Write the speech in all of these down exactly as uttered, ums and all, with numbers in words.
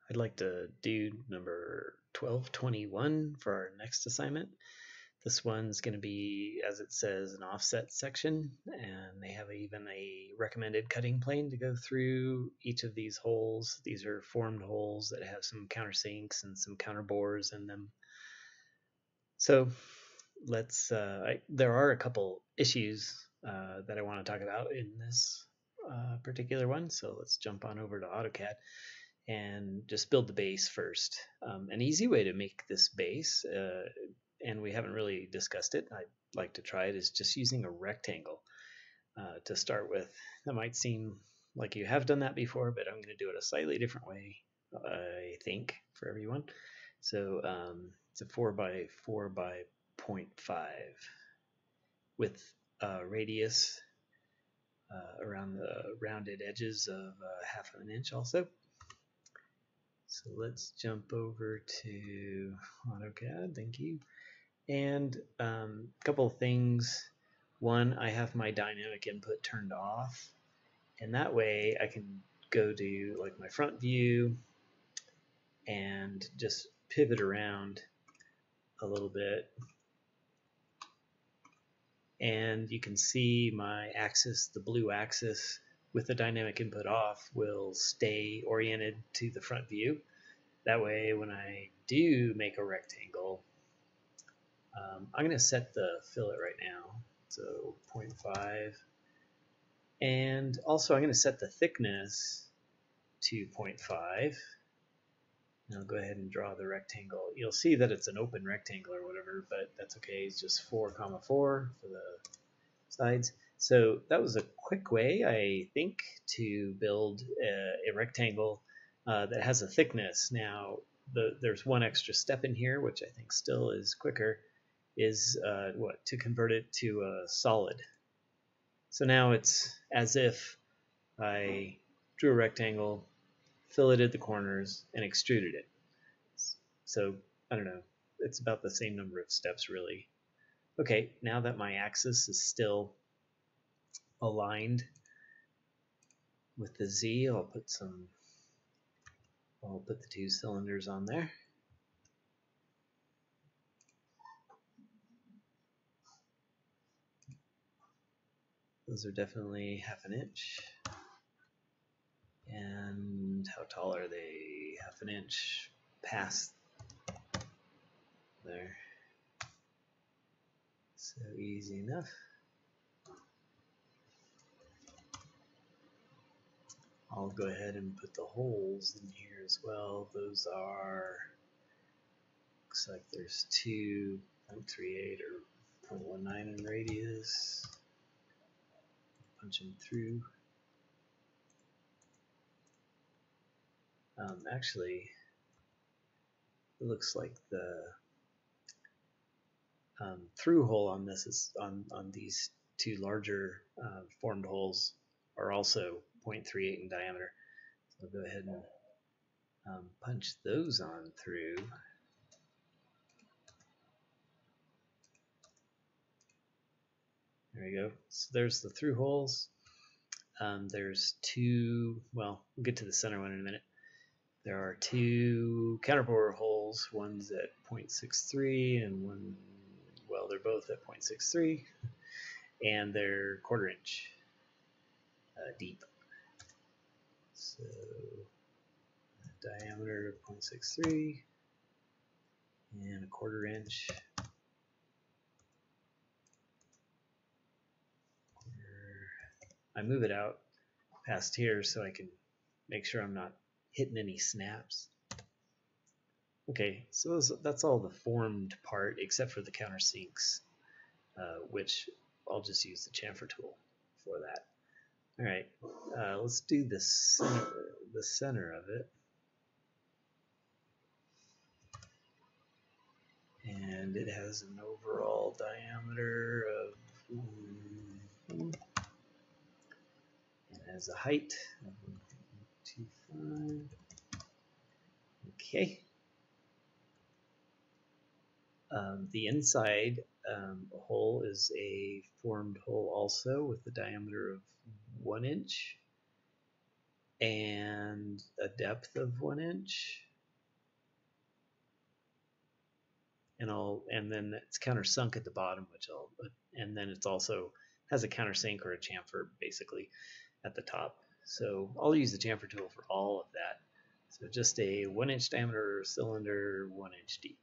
I'd like to do number twelve twenty-one for our next assignment. This one's going to be, as it says, an offset section, and they have even a recommended cutting plane to go through each of these holes. These are formed holes that have some countersinks and some counterbores in them. So let's, uh, I, there are a couple issues uh, that I want to talk about in this uh, particular one, so let's jump on over to AutoCAD and just build the base first. Um, an easy way to make this base, uh, and we haven't really discussed it, I'd like to try it, is just using a rectangle uh, to start with. That might seem like you have done that before, but I'm going to do it a slightly different way, I think, for everyone. So um, it's a four by four by zero point five with a radius uh, around the rounded edges of uh, half of an inch also. So let's jump over to AutoCAD, thank you. And um, a couple of things. One, I have my dynamic input turned off, and that way I can go to like my front view and just pivot around a little bit. And you can see my axis, the blue axis, with the dynamic input off will stay oriented to the front view. That way, when I do make a rectangle, um, I'm going to set the fillet right now, so zero point five. And also, I'm going to set the thickness to zero point five. And I'll go ahead and draw the rectangle. You'll see that it's an open rectangle or whatever, but that's okay. It's just four comma four for the sides. So that was a quick way, I think, to build a, a rectangle uh, that has a thickness. Now, the, there's one extra step in here, which I think still is quicker, is uh, what to convert it to a solid. So now it's as if I drew a rectangle, filleted the corners, and extruded it. So I don't know, it's about the same number of steps really. Okay, now that my axis is still aligned with the Z, I'll put some, I'll put the two cylinders on there. Those are definitely half an inch. And how tall are they? Half an inch past there. So easy enough. I'll go ahead and put the holes in here as well. Those are, looks like there's two point three eight or zero point one nine in radius. Punch them through. Um, actually, it looks like the um, through hole on this is on on these two larger uh, formed holes are also zero point three eight in diameter. So I'll go ahead and um, punch those on through. There we go. So there's the through holes. Um, there's two, well, we'll get to the center one in a minute. There are two counterbore holes. One's at zero point six three and one, well, they're both at zero point six three. And they're quarter inch uh, deep. So diameter zero point six three and a quarter inch. I move it out past here so I can make sure I'm not hitting any snaps. Okay, so those, that's all the formed part except for the countersinks, uh, which I'll just use the chamfer tool for that. All right, uh, let's do the center, the center of it. And it has an overall diameter of, mm, it has a height of one two five. Okay. Um, the inside um, hole is a formed hole also with a diameter of one inch. and a depth of one inch. And I'll and then it's countersunk at the bottom, which I'll and then it's also has a countersink or a chamfer basically at the top. So I'll use the chamfer tool for all of that. So just a one inch diameter cylinder, one inch deep.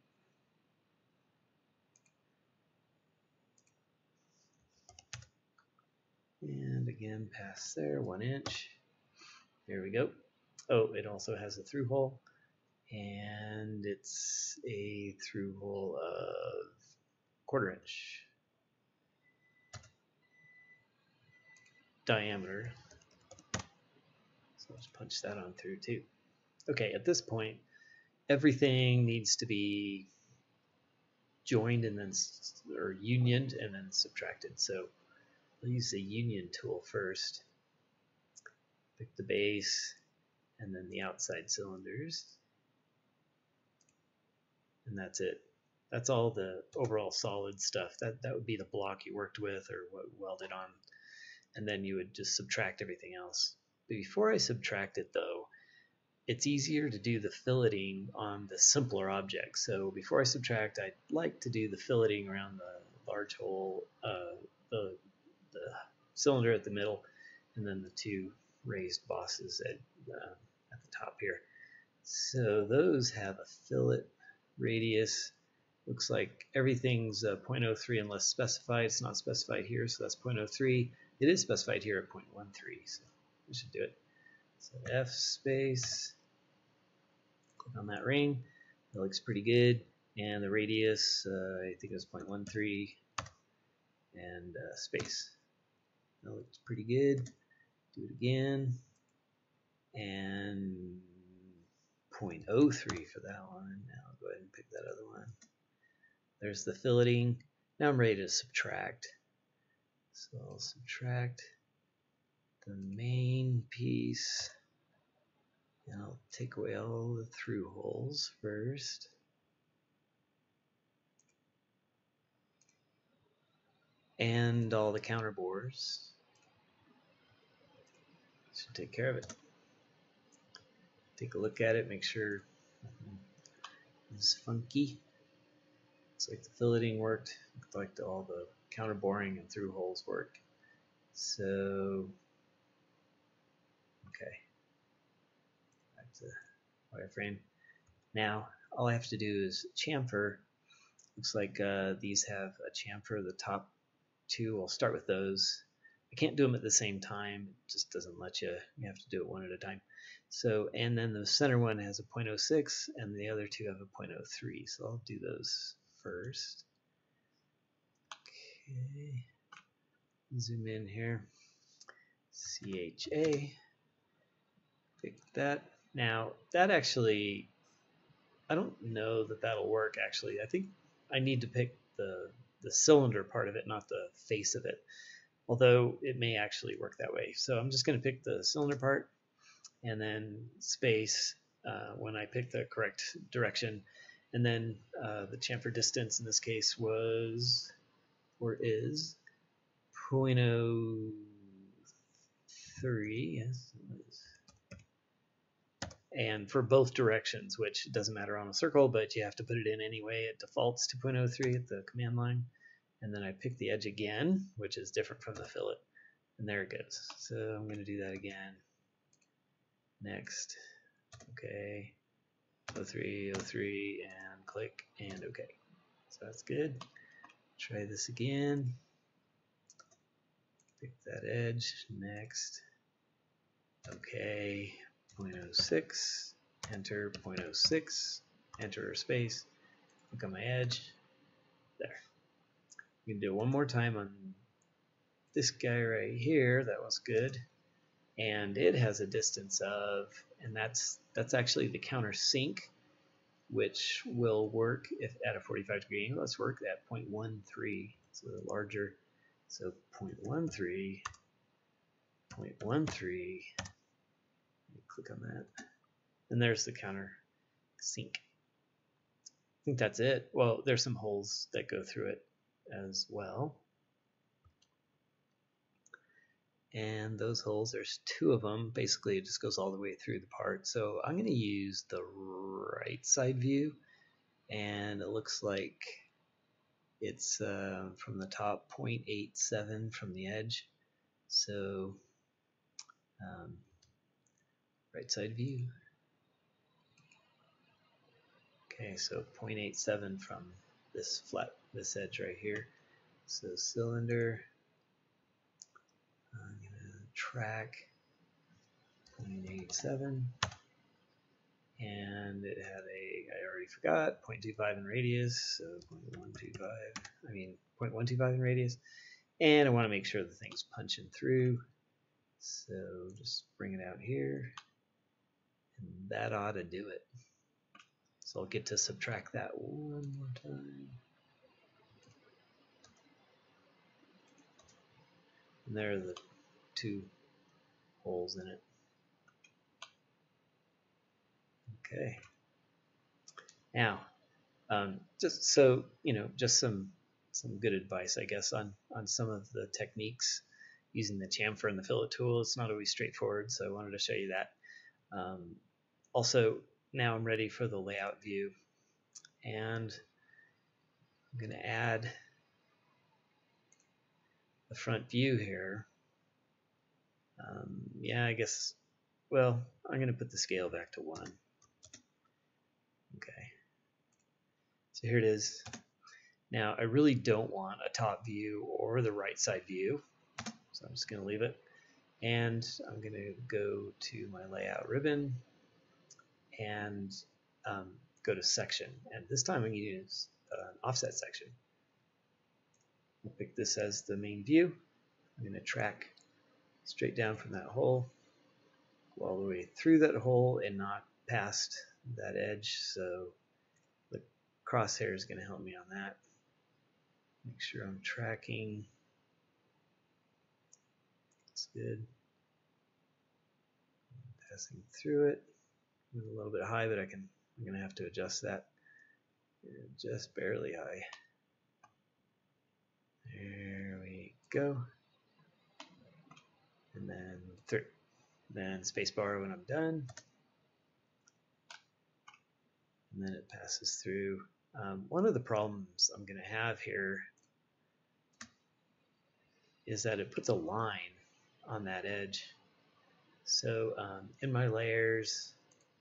And again, pass there, one inch. There we go. Oh, it also has a through hole. And it's a through hole of quarter inch diameter. So let's punch that on through too. Okay, at this point, everything needs to be joined and then or unioned and then subtracted. So I'll use the union tool first. Pick the base and then the outside cylinders. And that's it. That's all the overall solid stuff. That that would be the block you worked with or what welded on. And then you would just subtract everything else. But before I subtract it though, it's easier to do the filleting on the simpler objects. So before I subtract, I'd like to do the filleting around the large hole, uh, the, the cylinder at the middle, and then the two raised bosses at, uh, at the top here. So those have a fillet radius. Looks like everything's uh, zero point zero three unless specified. It's not specified here, so that's zero point zero three. It is specified here at zero point one three, so we should do it. So F space, click on that ring. That looks pretty good. And the radius, uh, I think it was zero point one three, and uh, space. That looks pretty good. Do it again. And zero point zero three for that one. Now I'll go ahead and pick that other one. There's the filleting. Now I'm ready to subtract. So I'll subtract the main piece. And I'll take away all the through holes first. And all the counter bores. Should take care of it. Take a look at it, make sure nothing is funky. Looks like the filleting worked. Looks like the, all the counter boring and through holes worked. So, okay. Back to wireframe. Now, all I have to do is chamfer. Looks like uh, these have a chamfer. The top two, I'll start with those. I can't do them at the same time. It just doesn't let you. You have to do it one at a time. So, and then the center one has a zero point zero six, and the other two have a zero point zero three. So I'll do those first. Okay. Zoom in here. C H A. Pick that. Now, that actually, I don't know that that'll work actually. I think I need to pick the, the cylinder part of it, not the face of it. Although it may actually work that way. So I'm just going to pick the cylinder part and then space uh, when I pick the correct direction. And then uh, the chamfer distance in this case was, or is, zero point zero three. Yes, it was. And for both directions, which doesn't matter on a circle, but you have to put it in anyway. It defaults to zero point zero three at the command line. And then I pick the edge again, which is different from the fillet. And there it goes. So I'm going to do that again. Next. Okay. oh three, oh three, and click, and okay. So that's good. Try this again. Pick that edge. Next. Okay. zero point zero six. Enter zero point zero six. Enter space. Click on my edge. There. We can do it one more time on this guy right here. That was good. And it has a distance of, and that's that's actually the countersink, which will work if at a forty-five degree angle. Let's work at zero point one three, so larger. So zero point one three, zero point one three. Click on that, and there's the countersink. I think that's it. Well, there's some holes that go through it as well. And those holes, there's two of them. Basically, it just goes all the way through the part. So I'm going to use the right side view, and it looks like it's uh, from the top zero point eight seven from the edge. So um, right side view. Okay, so zero point eight seven from this flat, this edge right here. So cylinder, I'm gonna track zero point eight seven, and it had a, I already forgot, zero point two five in radius, so zero point one two five, I mean zero point one two five in radius, and I want to make sure the thing's punching through, so just bring it out here, and that ought to do it. So I'll get to subtract that one more time. And there are the two holes in it. Okay. Now, um, just so you know, just some some good advice, I guess, on on some of the techniques using the chamfer and the fillet tool. It's not always straightforward, so I wanted to show you that. Um, also, now I'm ready for the layout view, and I'm going to add the front view here. Um, yeah, I guess, well, I'm going to put the scale back to one. Okay, so here it is. Now, I really don't want a top view or the right side view, so I'm just going to leave it. And I'm going to go to my layout ribbon and um, go to section. And this time I'm going to use an offset section. I'll pick this as the main view. I'm going to track straight down from that hole, go all the way through that hole and not past that edge. So the crosshair is going to help me on that. Make sure I'm tracking. That's good. Passing through it. It's a little bit high, but I can. I'm going to have to adjust that. Just barely high. There we go. And then third, then spacebar when I'm done. And then it passes through. Um, one of the problems I'm going to have here is that it puts a line on that edge. So um, in my layers,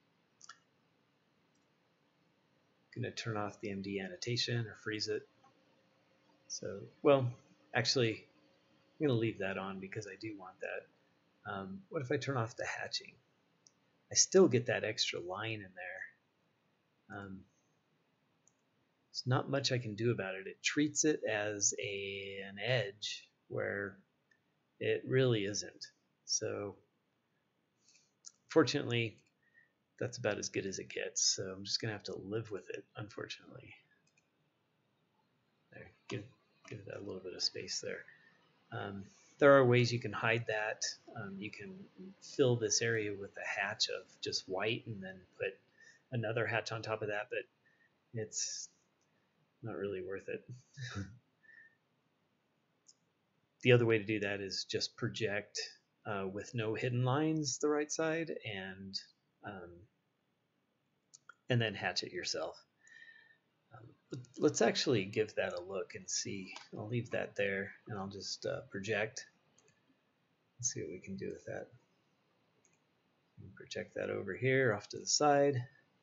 I'm going to turn off the M D annotation or freeze it. So, well, actually, I'm going to leave that on because I do want that. Um, what if I turn off the hatching? I still get that extra line in there. Um, there's not much I can do about it. It treats it as a, an edge where it really isn't. So, fortunately, that's about as good as it gets. So I'm just going to have to live with it, unfortunately. There, give, give it a little bit of space there. Um, there are ways you can hide that. Um, you can fill this area with a hatch of just white and then put another hatch on top of that, but it's not really worth it. The other way to do that is just project uh, with no hidden lines the right side and um, and then hatch it yourself. Um, let's actually give that a look and see. I'll leave that there and I'll just uh, project and see what we can do with that. Project that over here off to the side.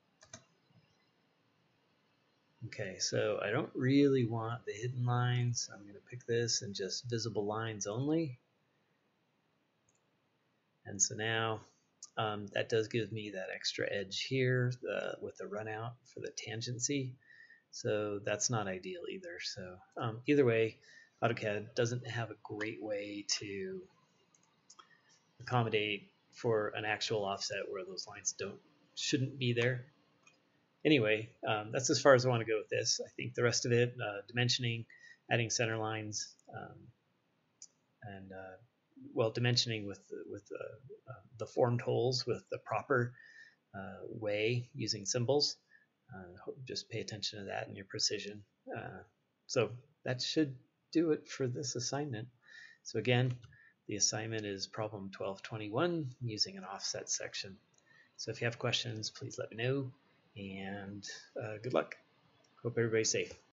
Okay, so I don't really want the hidden lines. I'm going to pick this and just visible lines only. And so now um, that does give me that extra edge here uh, with the run out for the tangency. So that's not ideal either. So um, either way, AutoCAD doesn't have a great way to accommodate for an actual offset where those lines don't shouldn't be there. Anyway, um, that's as far as I want to go with this. I think the rest of it, uh, dimensioning, adding center lines, um, and uh, well, dimensioning with the, with the, uh, the formed holes with the proper uh, way using symbols. Uh, just pay attention to that and your precision. Uh, so that should do it for this assignment. So again, The assignment is problem twelve twenty-one using an offset section. So if you have questions, please let me know, and uh, good luck. Hope everybody's safe.